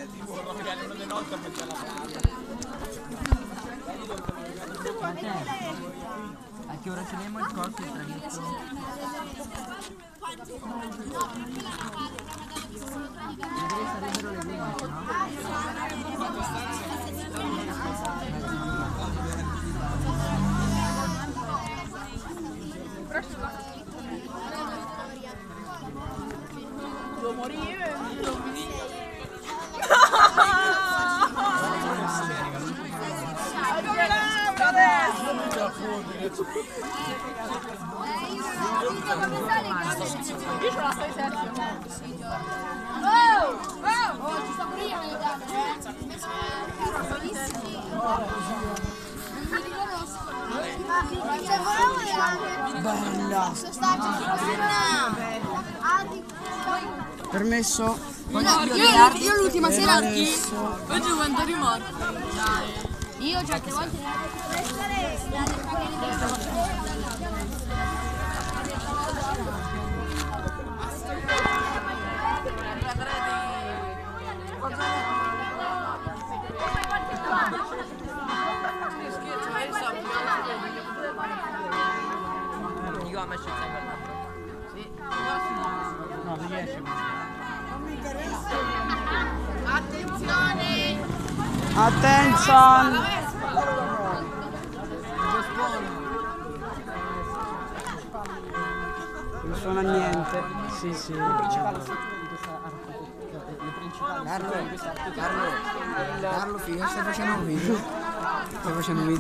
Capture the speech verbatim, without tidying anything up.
Ma te, a che ora finiamo il corso il traghetto? Vedere sarebbero le undici, no? Devo morire, non mi io ce la stai settimo. Oh! Oh! Oh, ci sto pure io nel dare, eh? Bellissimi. Non mi riconosco. Ma se volevamo Bella! sono stati Permesso? No, io, io l'ultima sera oggi quanto rimorto. Io certe volte Io ho messo il sempre l'altro. Sì. No, non riesce. Non mi interessa. attenzione! Attenzione! Non suona niente. Sì, sì. Carlo, Carlo, Carlo, figa, stai facendo un video? Stai facendo un video?